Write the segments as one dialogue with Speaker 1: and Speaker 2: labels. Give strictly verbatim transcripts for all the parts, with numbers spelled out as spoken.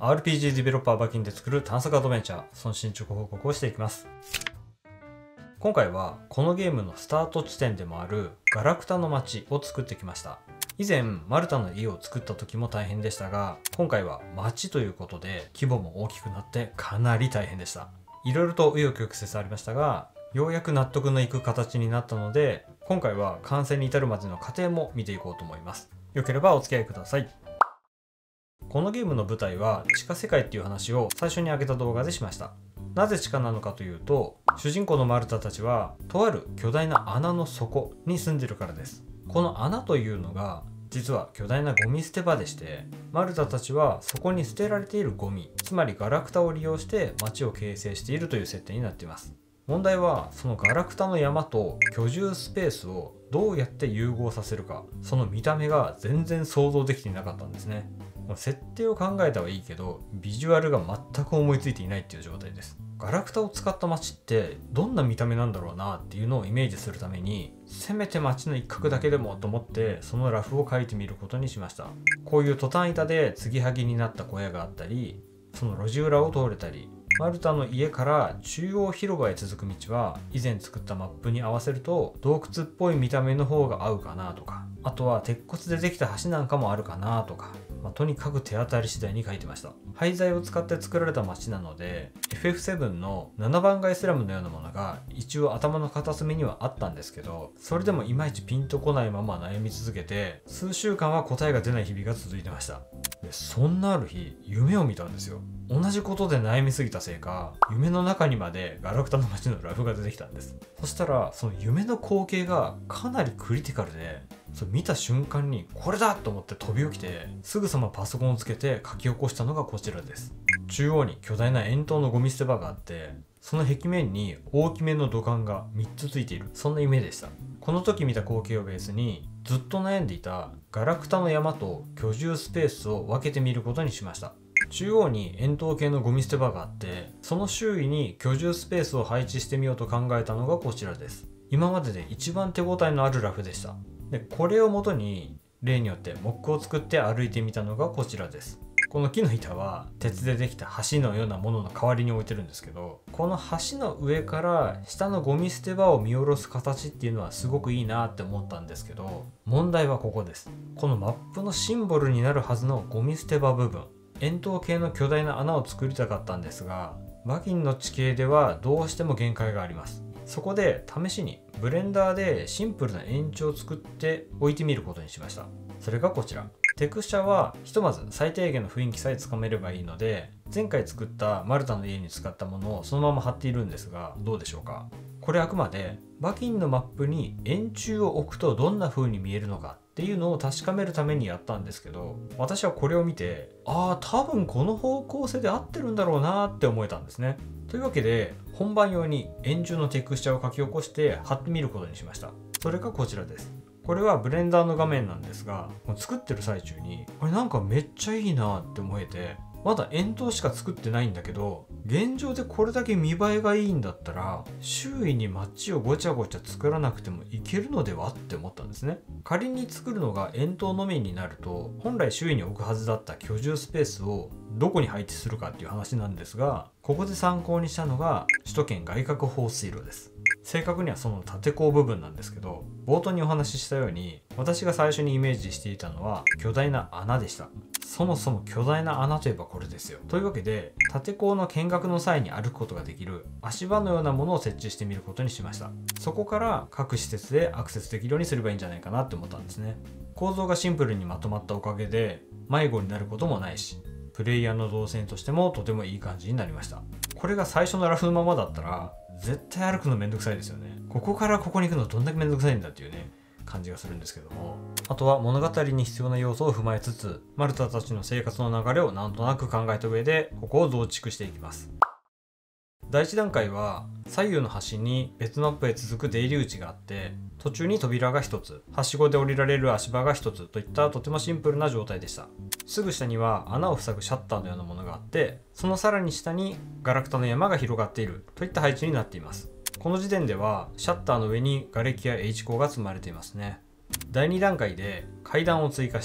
Speaker 1: アールピージー ディベロッパーバキンで作る探索アドベンチャー、その進捗報告をしていきます。今回はこのゲームのスタート地点でもあるガラクタの街を作ってきました。以前マルタの家を作った時も大変でしたが、今回は街ということで規模も大きくなってかなり大変でした。いろいろと紆余曲折ありましたが、ようやく納得のいく形になったので、今回は完成に至るまでの過程も見ていこうと思います。よければお付き合いください。このゲームの舞台は地下世界っていう話を最初に上げた動画でしました。なぜ地下なのかというと、主人公のマルタたちはとある巨大な穴の底に住んでるからです。この穴というのが実は巨大なゴミ捨て場でして、マルタたちはそこに捨てられているゴミ、つまりガラクタを利用して街を形成しているという設定になっています。問題はそのガラクタの山と居住スペースをどうやって融合させるか、その見た目が全然想像できていなかったんですね。設定を考えたはいいけど、ビジュアルが全く思いついていないっていう状態です。ガラクタを使った街ってどんな見た目なんだろうなっていうのをイメージするために、せめて街の一角だけでもと思ってそのラフを描いてみることにしました。こういうトタン板で継ぎはぎになった小屋があったり、その路地裏を通れたり、マルタの家から中央広場へ続く道は以前作ったマップに合わせると洞窟っぽい見た目の方が合うかなとか、あとは鉄骨でできた橋なんかもあるかなとか、まあ、とにかく手当たり次第に書いてました。廃材を使って作られた街なので エフエフセブン のななばん街スラムのようなものが一応頭の片隅にはあったんですけど、それでもいまいちピンとこないまま悩み続けて、数週間は答えが出ない日々が続いてました。でそんなある日、夢を見たんですよ。同じことで悩みすぎたせいか、夢の中にまでガラクタの街のラフが出てきたんです。そしたらその夢の光景がかなりクリティカルで、それ見た瞬間にこれだと思って飛び起きて、すぐさまパソコンをつけて書き起こしたのがこちらです。中央に巨大な円筒のゴミ捨て場があって、その壁面に大きめの土管がみっつついている、そんな夢でした。この時見た光景をベースにずっと悩んでいたガラクタの山と居住スペースを分けてみることにしました。中央に円筒形のゴミ捨て場があって、その周囲に居住スペースを配置してみようと考えたのがこちらです。今までで一番手応えのあるラフでした。でこれをもとに例によってモックを作って歩いてみたのがこちらです。この木の板は鉄でできた橋のようなものの代わりに置いてるんですけど、この橋の上から下のゴミ捨て場を見下ろす形っていうのはすごくいいなって思ったんですけど、問題はここです。このマップのシンボルになるはずのゴミ捨て場部分、円筒形の巨大な穴を作りたかったんですが、バキンの地形ではどうしても限界があります。そこで試しにブレンダーでシンプルな円柱を作って置いてみることにしました。それがこちら。テクスチャはひとまず最低限の雰囲気さえつかめればいいので、前回作ったマルタの家に使ったものをそのまま貼っているんですが、どうでしょうか。これあくまでバキンのマップに円柱を置くとどんな風に見えるのかっていうのを確かめるためにやったんですけど、私はこれを見て、ああ多分この方向性で合ってるんだろうなって思えたんですね。というわけで本番用に円柱のテクスチャを書き起こして貼ってみることにしました。それがこちらです。これはブレンダーの画面なんですが、作ってる最中にこれなんかめっちゃいいなって思えて、まだ円筒しか作ってないんだけど、現状でこれだけ見栄えがいいんだったら周囲に街をごちゃごちゃ作らなくてもいけるのではって思ったんですね。仮に作るのが円筒のみになると、本来周囲に置くはずだった居住スペースをどこに配置するかっていう話なんですが、ここで参考にしたのが首都圏外郭放水路です。正確にはその縦鋼部分なんですけど、冒頭にお話ししたように私が最初にイメージしていたのは巨大な穴でした。そもそも巨大な穴といえばこれですよ。というわけで縦鋼の見学の際に歩くことができる足場のようなものを設置してみることにしました。そこから各施設でアクセスできるようにすればいいんじゃないかなって思ったんですね。構造がシンプルにまとまったおかげで迷子になることもないし、プレイヤーの動線としてもとてもいい感じになりました。これが最初のラフのままだったら絶対歩くのめんどくさいですよね。ここからここに行くのどんだけめんどくさいんだっていうね感じがするんですけども、あとは物語に必要な要素を踏まえつつ、マルタたちの生活の流れをなんとなく考えた上でここを増築していきます。第一段階は左右の端に別マップへ続く出入り口があって、途中に扉がひとつ、はしごで降りられる足場がひとつといったとてもシンプルな状態でした。すぐ下には穴を塞ぐシャッターのようなものがあって、そのさらに下にガラクタの山が広がっているといった配置になっています。この時点ではシャッターの上に瓦礫や H 鋼が積まれていますね。だいに段階で階段を追加して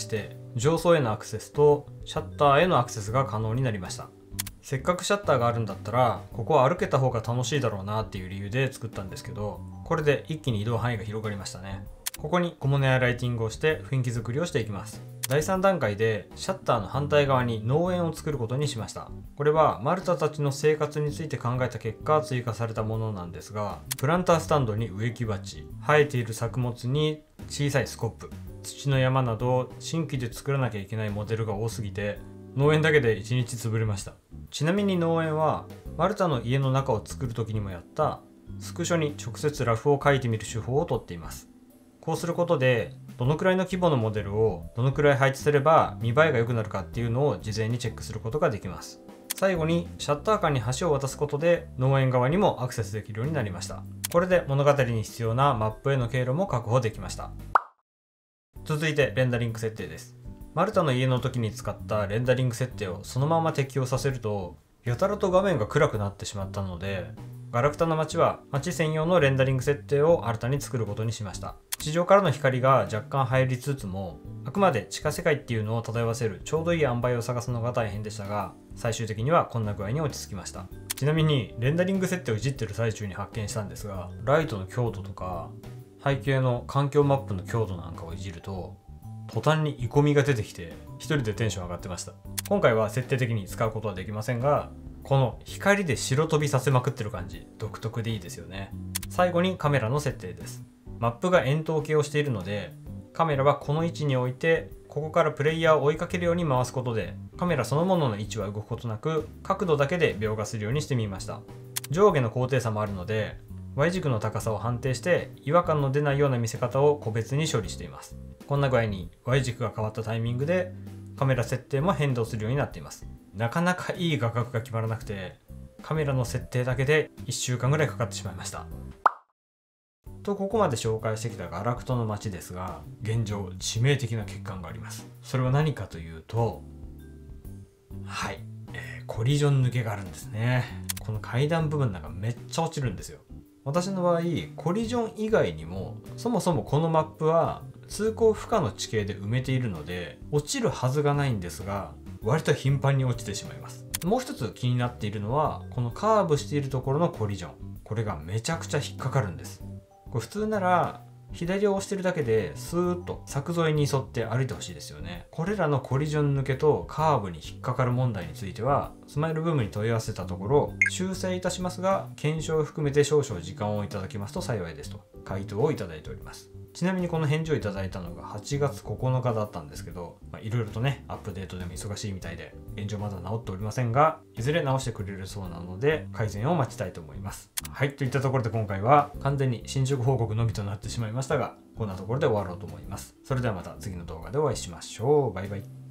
Speaker 1: 上層へのアクセスとシャッターへのアクセスが可能になりました。せっかくシャッターがあるんだったらここは歩けた方が楽しいだろうなっていう理由で作ったんですけど、これで一気に移動範囲が広がりましたね。ここに小物やライティングをして雰囲気作りをしていきます。だいさん段階でシャッターの反対側に農園を作ることにしました。これはマルタたちの生活について考えた結果追加されたものなんですが、プランタースタンドに植木鉢、生えている作物に小さいスコップ、土の山など新規で作らなきゃいけないモデルが多すぎて農園だけでいちにち潰れました。ちなみに農園はマルタの家の中を作る時にもやったスクショに直接ラフを描いてみる手法をとっています。こうすることでどのくらいの規模のモデルをどのくらい配置すれば見栄えが良くなるかっていうのを事前にチェックすることができます。最後にシャッター間に橋を渡すことで農園側にもアクセスできるようになりました。これで物語に必要なマップへの経路も確保できました。続いてレンダリング設定です。マルタの家の時に使ったレンダリング設定をそのまま適用させるとやたらと画面が暗くなってしまったので、ガラクタの街は街専用のレンダリング設定を新たに作ることにしました。地上からの光が若干入りつつもあくまで地下世界っていうのを漂わせるちょうどいい塩梅を探すのが大変でしたが、最終的にはこんな具合に落ち着きました。ちなみにレンダリング設定をいじってる最中に発見したんですが、ライトの強度とか背景の環境マップの強度なんかをいじると途端にイコミが出てきて一人でテンション上がってました。今回は設定的に使うことはできませんが、この光で白飛びさせまくってる感じ独特でいいですよね。最後にカメラの設定です。マップが円筒形をしているのでカメラはこの位置に置いてここからプレイヤーを追いかけるように回すことでカメラそのものの位置は動くことなく角度だけで描画するようにしてみました。上下の高低差もあるので Y 軸の高さを判定して違和感の出ないような見せ方を個別に処理しています。こんな具合に Y 軸が変わったタイミングでカメラ設定も変動するようになっています。なかなかいい画角が決まらなくてカメラの設定だけでいっしゅうかんぐらいかかってしまいました。とここまで紹介してきたガラクタの街ですが、現状致命的な欠陥があります。それは何かというと、はい、えー、コリジョン抜けがあるんですね。この階段部分なんかめっちゃ落ちるんですよ。私の場合コリジョン以外にもそもそもこのマップは通行不可の地形で埋めているので落ちるはずがないんですが割と頻繁に落ちてしまいます。もう一つ気になっているのはこのカーブしているところのコリジョン、これがめちゃくちゃ引っかかるんです。これ普通なら左を押してるだけでスーッと柵沿いに沿って歩いてほしいですよね。これらのコリジョン抜けとカーブに引っかかる問題についてはスマイルブームに問い合わせたところ修正いたしますが検証を含めて少々時間をいただきますと幸いですと回答をいただいております。ちなみにこの返事をいただいたのがはちがつここのかだったんですけど、いろいろとねアップデートでも忙しいみたいで現状まだ治っておりませんがいずれ直してくれるそうなので改善を待ちたいと思います。はい、といったところで今回は完全に進捗報告のみとなってしまいましたがこんなところで終わろうと思います。それではまた次の動画でお会いしましょう。バイバイ。